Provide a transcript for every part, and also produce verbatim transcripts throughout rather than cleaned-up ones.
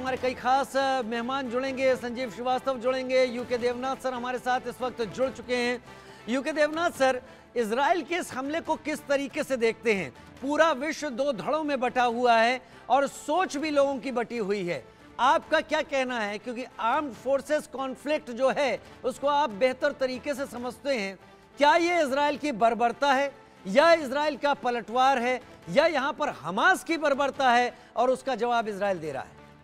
हमारे कई खास मेहमान जुड़ेंगे। संजीव श्रीवास्तव जुड़ेंगे, यूके देवनाथ सर हमारे साथ इस वक्त जुड़ चुके हैं। यूके देवनाथ सर, इजराइल के इस हमले को किस तरीके से देखते हैं? पूरा विश्व दो धड़ों में बटा हुआ है और सोच भी लोगों की बटी हुई है। आपका क्या कहना है, क्योंकि आर्म्ड फोर्सेस कॉन्फ्लिक्ट जो है उसको आप बेहतर तरीके से समझते हैं। क्या ये इजराइल की बर्बरता है या इजराइल का पलटवार है या यहां पर हमास की बर्बरता है और उसका जवाब इजराइल दे रहा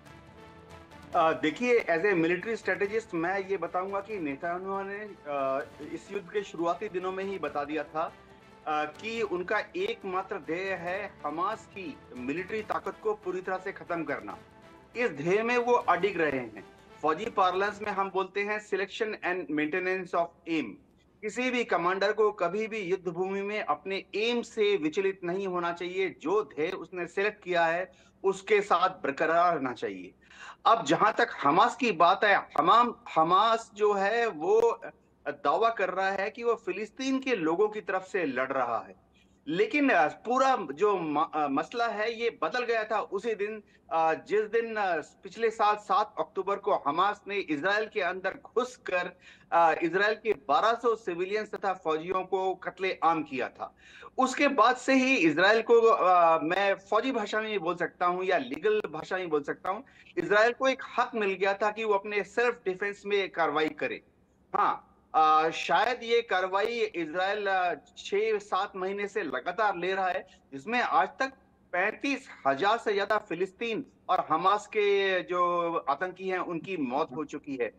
है? देखिए, एज ए मिलिट्री स्ट्रेटेजिस्ट मैं ये बताऊंगा कि नेतान्याहू ने इस युद्ध के शुरुआती दिनों में ही बता दिया था कि उनका एकमात्र ध्येय है हमास की मिलिट्री ताकत को पूरी तरह से खत्म करना। इस ध्येय में वो अडिग रहे हैं। फौजी पार्लेंस में हम बोलते हैं selection and maintenance of aim. किसी भी कमांडर को कभी भी युद्ध भूमि में अपने एम से विचलित नहीं होना चाहिए। जो ध्येय उसने सिलेक्ट किया है उसके साथ बरकरार रहना चाहिए। अब जहां तक हमास की बात है, हमाम हमास जो है वो दावा कर रहा है कि वो फिलिस्तीन के लोगों की तरफ से लड़ रहा है, लेकिन पूरा जो मसला है ये बदल गया था उसी दिन जिस दिन पिछले साल सात अक्टूबर को हमास ने इजराइल के अंदर घुसकर इजराइल के बारह सौ सिविलियंस तथा फौजियों को कत्ले आम किया था। उसके बाद से ही इजराइल को आ, मैं फौजी भाषा में बोल सकता हूं या लीगल भाषा में बोल सकता हूं, इजराइल को एक हक मिल गया था कि वो अपने सेल्फ डिफेंस में कार्रवाई करे। हाँ, आ, शायद ये कार्रवाई इजराइल छह सात महीने से लगातार ले रहा है, जिसमें आज तक पैंतीस हजार से ज्यादा फिलिस्तीन और हमास के जो आतंकी हैं उनकी मौत हो चुकी है।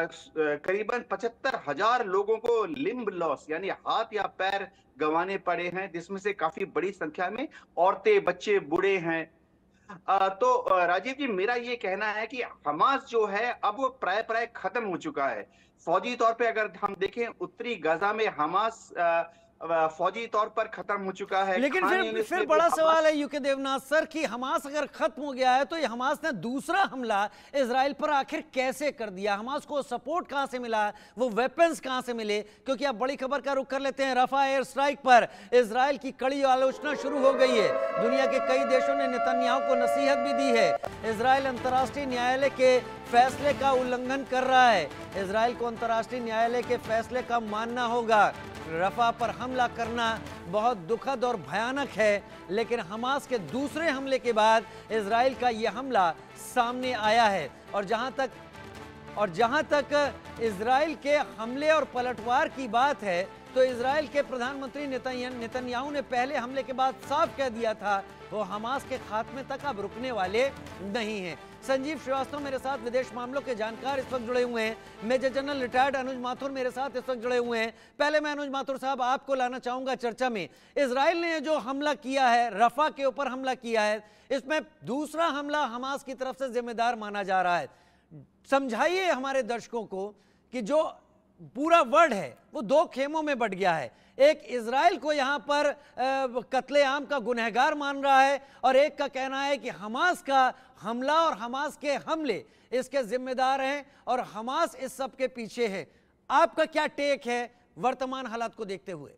करीबन पचहत्तर हजार लोगों को लिम्ब लॉस यानी हाथ या पैर गंवाने पड़े हैं, जिसमें से काफी बड़ी संख्या में औरतें, बच्चे, बूढ़े हैं। आ, तो राजीव जी, मेरा ये कहना है कि हमास जो है अब वो प्राय प्राय खत्म हो चुका है। फौजी तौर पे अगर हम देखें, उत्तरी गाजा में हमास फौजी तौर पर खत्म हो चुका है। लेकिन फिर फिर बड़ा सवाल है यूके देवनाथ सर कि हमास अगर खत्म हो गया है तो ये हमास ने दूसरा हमला इजराइल पर आखिर कैसे कर दिया? हमास को सपोर्ट कहां से मिला, वो वेपन्स कहां से मिले? क्योंकि आप बड़ी खबर का रुख कर लेते हैं। रफा एयर स्ट्राइक पर इजराइल की कड़ी आलोचना शुरू हो गई है। दुनिया के कई देशों ने नेतन्याहू को नसीहत भी दी है। इजराइल अंतर्राष्ट्रीय न्यायालय के फैसले का उल्लंघन कर रहा है। इजराइल को अंतर्राष्ट्रीय न्यायालय के फैसले का मानना होगा। रफा पर हमला करना बहुत दुखद और भयानक है, लेकिन हमास के दूसरे हमले के बाद इजराइल का यह हमला सामने आया है। और जहां तक और जहां तक इजराइल के हमले और पलटवार की बात है, तो इजराइल के प्रधानमंत्री नेतन्याहू ने पहले हमले के बाद साफ कह दिया था वो हमास के खात्मे तक अब रुकने वाले नहीं हैं। संजीव श्रीवास्तव मेरे साथ विदेश मामलों के जानकार इस वक्त जुड़े हुए हैं। Major general retired Anuj Mathur मेरे साथ इस वक्त जुड़े हुए हैं। पहले मैं अनुज माथुर साहब आपको लाना चाहूंगा चर्चा में। इजराइल ने जो हमला किया है, रफा के ऊपर हमला किया है, इसमें दूसरा हमला हमास की तरफ से जिम्मेदार माना जा रहा है। समझाइए हमारे दर्शकों को कि जो पूरा वर्ल्ड है वो दो खेमों में बट गया है। एक इजराइल को यहां पर कत्लेआम का गुनहगार मान रहा है और एक का कहना है कि हमास का हमला और हमास के हमले इसके जिम्मेदार हैं और हमास इस सब के पीछे है। आपका क्या टेक है वर्तमान हालात को देखते हुए?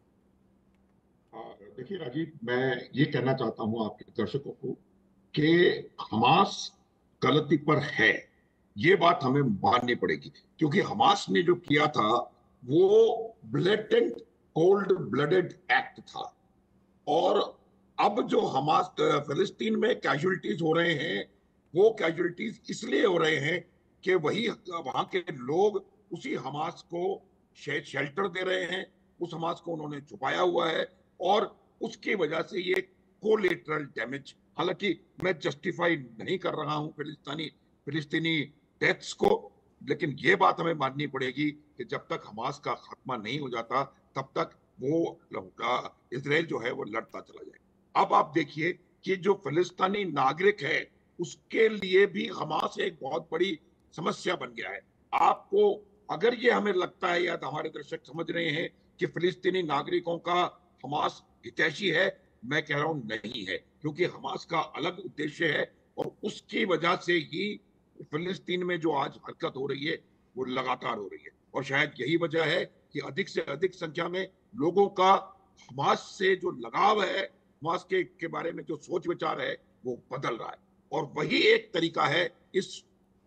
देखिए राजीव, मैं ये कहना चाहता हूं आपके दर्शकों को कि हमास गलती पर है, ये बात हमें माननी पड़ेगी। क्योंकि हमास ने जो किया था वो ब्लेटेंट कोल्ड ब्लडेड एक्ट था। और अब जो हमास फिलिस्तीन में कैजुअलिटीज हो रहे हैं, वो कैजुअलिटीज इसलिए हो रहे हैं कि वही वहां के लोग उसी हमास को शेल्टर दे रहे हैं। उस हमास को उन्होंने छुपाया हुआ है और उसकी वजह से ये कोलेटरल डैमेज, हालांकि मैं जस्टिफाई नहीं कर रहा हूं फिलिस्तीनी फिलिस्तीनी डेथ्स को, लेकिन ये बात हमें माननी पड़ेगी कि जब तक हमास का खात्मा नहीं हो जाता तब तक वो इजराइल जो है वो लड़ता चला जाएगा। अब आप देखिए कि जो फिलिस्तीनी नागरिक है उसके लिए भी हमास एक बहुत बड़ी समस्या बन गया है। आपको अगर ये हमें लगता है या तो हमारे दर्शक समझ रहे हैं कि फिलिस्तीनी नागरिकों का हमास हितैषी है, मैं कह रहा हूं नहीं है। क्योंकि हमास का अलग उद्देश्य है और उसकी वजह से ही फिलिस्तीन में जो आज हरकत हो रही है वो लगातार हो रही है। और शायद यही वजह है कि अधिक से अधिक संख्या में लोगों का हमास से जो लगाव है, हमास के, के बारे में जो सोच विचार है वो बदल रहा है। और वही एक तरीका है इस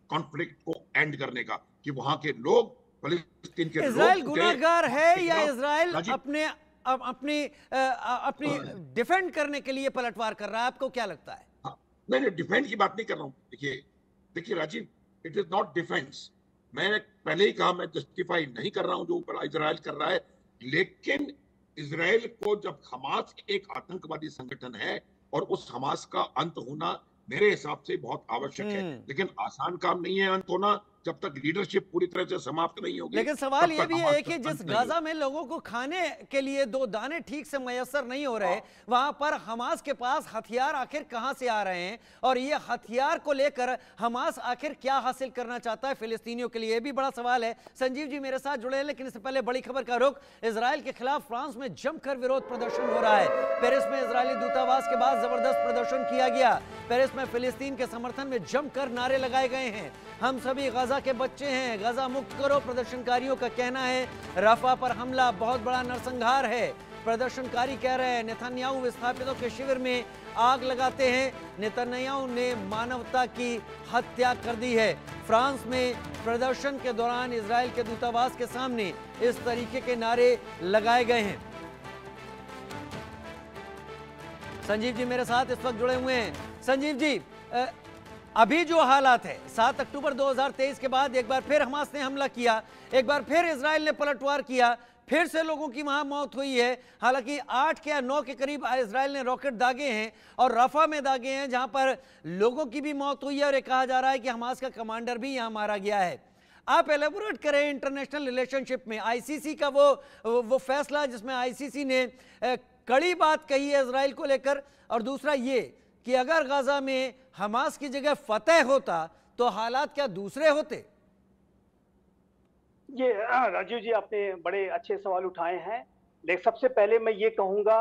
कॉन्फ्लिक्ट को एंड करने का, कि वहां के लोग, फलस्तीन के इजराइल लोग गुनाहगार है या राजीव, इजराइल राजीव, अपने अप- अपनी अ, अपनी डिफेंड करने के लिए पलटवार कर रहा है? आपको क्या लगता है? हाँ, नहीं नहीं, डिफेंस की बात नहीं कर रहा हूँ। देखिए देखिए Rajeev, it is not defence. मैंने पहले ही कहा, मैं जस्टिफाई नहीं कर रहा हूँ जो ऊपर इजराइल कर रहा है, लेकिन इजराइल को, जब हमास एक आतंकवादी संगठन है और उस हमास का अंत होना मेरे हिसाब से बहुत आवश्यक है, हम्म लेकिन आसान काम नहीं है अंत होना। जब तक लीडरशिप पूरी तरह से समाप्त नहीं होगी, लेकिन सवाल तब यह तक भी हमास है का कि जिस अंत नहीं गाजा होगा। में लोगों को खाने के लिए दो दाने ठीक से मयसर नहीं हो रहे, वहां पर हमास के पास हथियार आखिर कहां से आ रहे हैं, और ये हथियार को लेकर हमास आखिर क्या हासिल करना चाहता है फिलिस्तीनियों के लिए, भी बड़ा सवाल है। संजीव जी मेरे साथ जुड़े हैं, लेकिन इससे पहले बड़ी खबर का रुख। इजराइल के खिलाफ फ्रांस में जमकर विरोध प्रदर्शन हो रहा है। पेरिस में इजरायली दूतावास के बाद जबरदस्त प्रदर्शन किया गया। पेरिस में फिलिस्तीन के समर्थन में जमकर नारे लगाए गए हैं। हम सभी गाजा के बच्चे हैं, गाजा मुक्त करो, प्रदर्शनकारियों का कहना है। रफा पर हमला बहुत बड़ा नरसंहार है, प्रदर्शनकारी कह रहे हैं। नेतन्याहू विस्थापितों के शिविर में आग लगाते हैं। नेतन्याहू ने मानवता की हत्या कर दी है। फ्रांस में प्रदर्शन के दौरान इजराइल के दूतावास के सामने इस तरीके के नारे लगाए गए हैं। संजीव जी मेरे साथ इस वक्त जुड़े हुए हैं। संजीव जी, अभी जो हालात है, सात अक्टूबर दो हज़ार तेईस के बाद एक बार फिर हमास ने हमला किया, एक बार फिर इजराइल ने पलटवार किया, फिर से लोगों की वहां मौत हुई है। हालांकि आठ या नौ के करीब इजराइल ने रॉकेट दागे हैं और रफा में दागे हैं, जहां पर लोगों की भी मौत हुई है, और ये कहा जा रहा है कि हमास का कमांडर भी यहां मारा गया है। आप एलेबोरेट करें इंटरनेशनल रिलेशनशिप में आईसीसी का वो वो फैसला जिसमें आईसीसी ने कड़ी बात कही है इजराइल को लेकर, और दूसरा ये कि अगर गाजा में हमास की जगह फतेह होता तो हालात क्या दूसरे होते? ये राजीव जी, आपने बड़े अच्छे सवाल उठाए हैं। लेकिन सबसे पहले मैं ये कहूंगा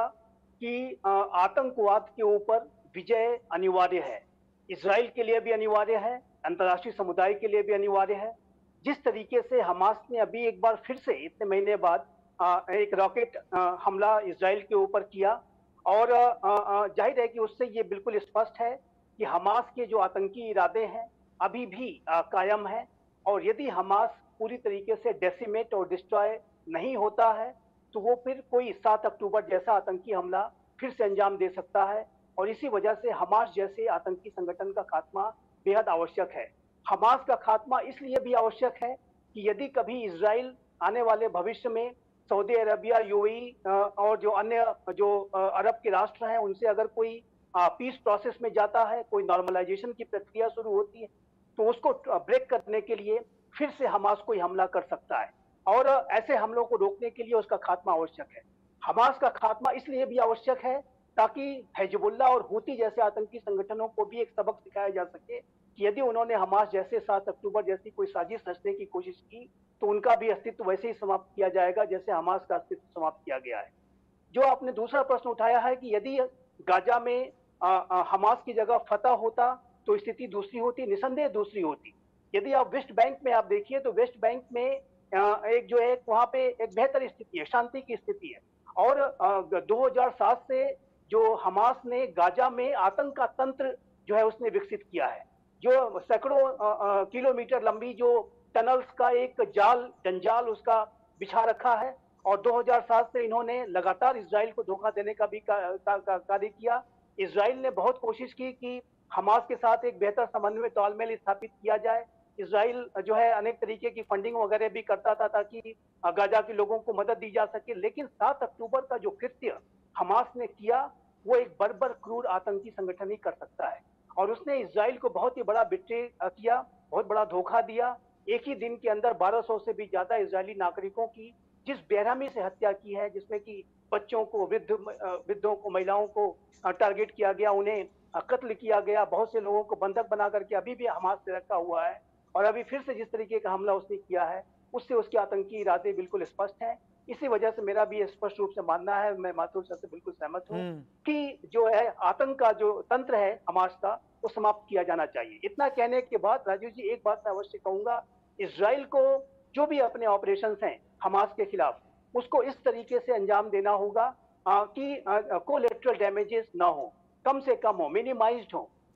कि आतंकवाद के ऊपर विजय अनिवार्य है। इजराइल के लिए भी अनिवार्य है, अंतर्राष्ट्रीय समुदाय के लिए भी अनिवार्य है। जिस तरीके से हमास ने अभी एक बार फिर से इतने महीने बाद एक रॉकेट हमला इजराइल के ऊपर किया, और जाहिर है कि उससे ये बिल्कुल स्पष्ट है कि हमास के जो आतंकी इरादे हैं अभी भी कायम हैं, और यदि हमास पूरी तरीके से डेसिमेट और डिस्ट्रॉय नहीं होता है तो वो फिर कोई सात अक्टूबर जैसा आतंकी हमला फिर से अंजाम दे सकता है। और इसी वजह से हमास जैसे आतंकी संगठन का खात्मा बेहद आवश्यक है। हमास का खात्मा इसलिए भी आवश्यक है कि यदि कभी इजराइल आने वाले भविष्य में सऊदी अरबिया, यूएई और जो अन्य जो अरब के राष्ट्र हैं उनसे अगर कोई पीस प्रोसेस में जाता है, कोई नॉर्मलाइजेशन की प्रक्रिया शुरू होती है, तो उसको ब्रेक करने के लिए फिर से हमास कोई हमला कर सकता है, और ऐसे हमलों को रोकने के लिए उसका खात्मा आवश्यक है। हमास का खात्मा इसलिए भी आवश्यक है ताकि हिजबुल्लाह और हूती जैसे आतंकी संगठनों को भी एक सबक सिखाया जा सके कि यदि उन्होंने हमास जैसे सात अक्टूबर जैसी कोई साजिश रचने की कोशिश की तो उनका भी अस्तित्व वैसे ही समाप्त किया जाएगा जैसे हमास का अस्तित्व समाप्त किया गया है। जो आपने दूसरा प्रश्न उठाया है कि यदि गाजा में आ, आ, हमास की जगह फतह होता तो स्थिति दूसरी होती, निसंदेह दूसरी होती। यदि आप वेस्ट बैंक में आप देखिए तो वेस्ट बैंक में आ, एक जो है वहां पे एक बेहतर स्थिति है, शांति की स्थिति है, और आ, दो हज़ार सात से जो हमास ने गाजा में आतंक का तंत्र जो है उसने विकसित किया है, जो सैकड़ों किलोमीटर लंबी जो टनल्स का एक जाल जंजाल उसका बिछा रखा है, और दो हज़ार सात से इन्होंने लगातार इजराइल को धोखा देने का भी कार्य किया। इजराइल ने बहुत कोशिश की कि हमास के साथ एक बेहतर समन्वय तालमेल स्थापित किया जाए। इजराइल जो है अनेक तरीके की फंडिंग वगैरह भी करता था ताकि गाजा के लोगों को मदद दी जा सके, लेकिन सात अक्टूबर का जो कृत्य हमास ने किया वो एक बर्बर क्रूर आतंकी संगठन ही कर सकता है, और उसने इजराइल को बहुत ही बड़ा बिट्रे किया, बहुत बड़ा धोखा दिया। एक ही दिन के अंदर बारह सौ से भी ज्यादा इजरायली नागरिकों की जिस बेरहमी से हत्या की है, जिसमें कि बच्चों को, वृद्ध वृद्धों को, महिलाओं को टारगेट किया गया, उन्हें कत्ल किया गया, बहुत से लोगों को बंधक बना करके अभी भी हमास से रखा हुआ है, और अभी फिर से जिस तरीके का हमला उसने किया है उससे उसके आतंकी इरादे बिल्कुल स्पष्ट हैं। इसी वजह से मेरा भी स्पष्ट रूप से मानना है, मैं माथुर सर से बिल्कुल सहमत हूँ कि जो है आतंक का जो तंत्र है हमास का वो समाप्त किया जाना चाहिए। इतना कहने के बाद राजीव जी एक बात मैं अवश्य कहूंगा, इजराइल को जो भी अपने ऑपरेशन हैं हमास के खिलाफ उसको इस तरीके से अंजाम देना होगा आ, कि कोलेटरल डैमेजेस ना हो, कम से कम हो, मिनिमाइज्ड हो।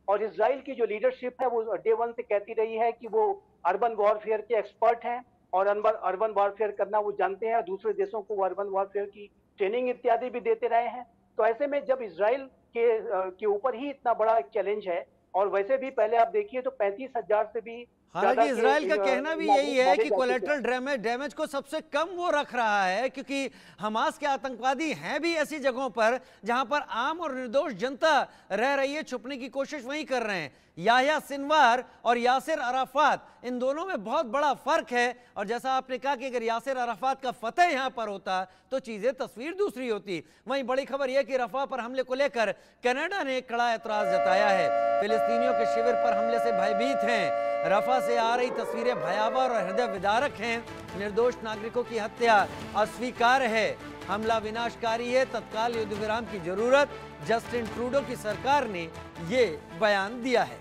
और इजराइल की जो लीडरशिप है वो डे वन से कहती रही है कि वो अर्बन वॉरफेयर के एक्सपर्ट हैं और अर्बन अर्बन वॉरफेयर करना वो जानते हैं और दूसरे देशों को वो अर्बन वॉरफेयर की ट्रेनिंग इत्यादि भी देते रहे हैं। तो ऐसे में जब इजराइल के के ऊपर ही इतना बड़ा एक चैलेंज है, और वैसे भी पहले आप देखिए तो पैंतीस हजार से भी, हालांकि इजराइल का कहना भी यही है कि कोलेटरल डैमेज डैमेज को सबसे कम वो रख रहा है, क्योंकि हमास के आतंकवादी हैं भी ऐसी जगहों पर जहां पर आम और निर्दोष जनता रह रही है, छुपने की कोशिश वहीं कर रहे हैं। याह्या सिनवार और यासिर अराफात, इन दोनों में बहुत बड़ा फर्क है। और जैसा आपने कहा कि अगर यासिर अराफात का फतेह यहां पर होता तो चीजें तस्वीर दूसरी होती। वहीं बड़ी खबर यह कि रफा पर हमले को लेकर कनाडा ने कड़ा एतराज जताया है। फिलिस्तीनियों के शिविर पर हमले से भयभीत हैं। रफा से आ रही तस्वीरें भयावह और हृदय विदारक हैं। निर्दोष नागरिकों की हत्या अस्वीकार्य है। हमला विनाशकारी है। तत्काल युद्ध विराम की जरूरत। जस्टिन ट्रूडो की सरकार ने ये बयान दिया है।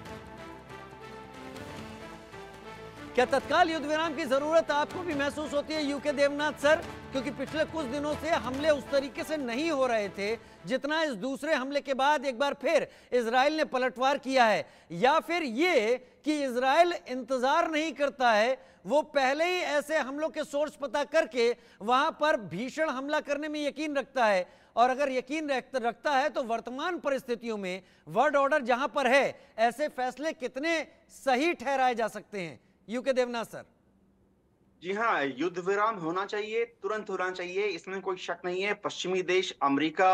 क्या तत्काल युद्ध विराम की जरूरत आपको भी महसूस होती है यूके देवनाथ सर? क्योंकि पिछले कुछ दिनों से हमले उस तरीके से नहीं हो रहे थे जितना इस दूसरे हमले के बाद एक बार फिर इजराइल ने पलटवार किया है। या फिर ये कि इजराइल इंतजार नहीं करता है, वो पहले ही ऐसे हमलों के सोर्स पता करके वहां पर भीषण हमला करने में यकीन रखता है। और अगर यकीन रखता है तो वर्तमान परिस्थितियों में वर्ल्ड ऑर्डर जहां पर है, ऐसे फैसले कितने सही ठहराए जा सकते हैं यूके देवनाथ सर? जी हाँ, युद्ध विराम होना चाहिए, तुरंत होना चाहिए, इसमें कोई शक नहीं है। पश्चिमी देश अमेरिका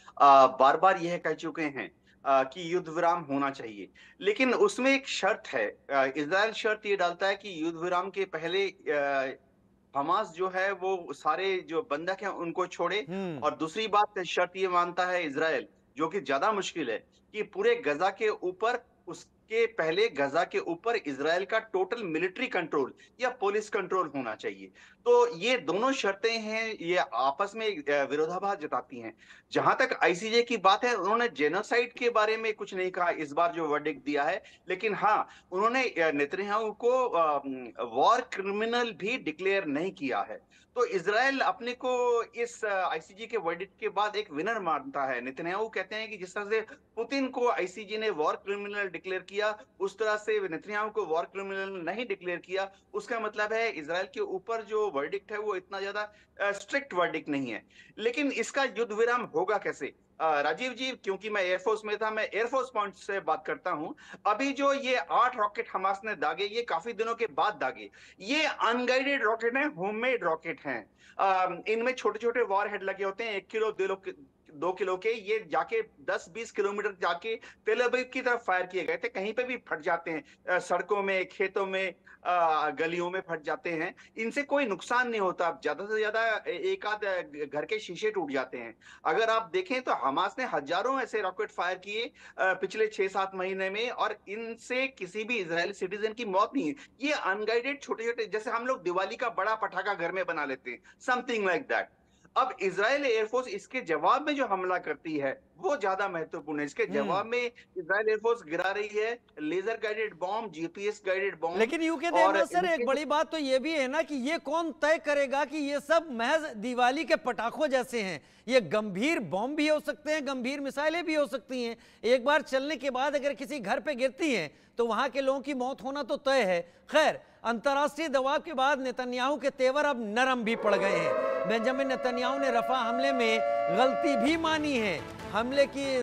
बार बार यह कह चुके हैं आ, कि युद्ध विराम होना चाहिए, लेकिन उसमें एक शर्त है। इजराइल शर्त ये डालता है कि युद्ध विराम के पहले आ, हमास जो है वो सारे जो बंधक हैं उनको छोड़े, और दूसरी बात शर्त ये मानता है इजराइल, जो कि ज्यादा मुश्किल है, कि पूरे गजा के ऊपर उस के पहले गजा के ऊपर इजराइल का टोटल मिलिट्री कंट्रोल या पुलिस कंट्रोल होना चाहिए। तो ये दोनों शर्तें हैं, ये आपस में विरोधाभास जताती हैं। जहां तक आईसीजे की बात है, उन्होंने जेनोसाइड के बारे में कुछ नहीं कहा इस बार जो वर्डिक्ट दिया है, लेकिन हाँ, उन्होंने नेतन्याहू को वॉर क्रिमिनल भी डिक्लेयर नहीं किया है। तो इजराइल अपने को इस आईसीजे के वर्डिक्ट के बाद एक विनर मानता है। नेतन्याहू कहते हैं कि जिस तरह से पुतिन को आईसीजे ने वॉर क्रिमिनल डिक्लेयर किया, उस तरह से नेतन्याहू को वॉर क्रिमिनल नहीं डिक्लेयर किया। उसका मतलब है इजराइल के ऊपर जो वर्डिक्ट है वो इतना ज्यादा स्ट्रिक्ट वर्डिक्ट नहीं है। लेकिन इसका युद्ध विराम होगा कैसे? राजीव जी, क्योंकि मैं एयरफोर्स में था, मैं एयरफोर्स पॉइंट से बात करता हूं। अभी जो ये आठ रॉकेट हमास ने दागे, ये काफी दिनों के बाद दागे। ये अनगाइडेड रॉकेट हैं, होममेड रॉकेट हैं। इनमें छोटे छोटे वॉर हेड लगे होते हैं, एक किलो दो दो किलो के। ये जाके दस बीस किलोमीटर जाके तेल अवीव की तरफ फायर किए गए थे। कहीं पे भी फट जाते हैं, सड़कों में, खेतों में, गलियों में फट जाते हैं। इनसे कोई नुकसान नहीं होता, ज्यादा से ज्यादा एक आध घर के शीशे टूट जाते हैं। अगर आप देखें तो हमास ने हजारों ऐसे रॉकेट फायर किए पिछले छह सात महीने में, और इनसे किसी भी इजरायली सिटीजन की मौत नहीं है। ये अनगाइडेड छोटे छोटे, जैसे हम लोग दिवाली का बड़ा पटाखा घर में बना लेते हैं, समथिंग लाइक दैट। अब इजराइल एयरफोर्स इसके जवाब में जो हमला करती है वो ज्यादा महत्वपूर्ण है। इसके जवाब में इजराइल एयरफोर्स गिरा रही है laser guided bomb, GPS guided bomb. लेकिन यूके देवनाथ सर, एक बड़ी बात तो ये भी है ना कि ये कौन तय करेगा कि ये सब महज दिवाली के पटाखों जैसे हैं? ये गंभीर बॉम्ब भी हो सकते हैं, गंभीर मिसाइलें भी हो सकती हैं। एक बार चलने के बाद अगर किसी घर पे गिरती हैं तो वहां के लोगों की मौत होना तो तय है। खैर, अंतर्राष्ट्रीय दबाव के बाद नेतन्याहू के तेवर अब नरम भी पड़ गए हैं। बेंजामिन नेतन्याहू ने रफा हमले में गलती भी मानी है। हमले की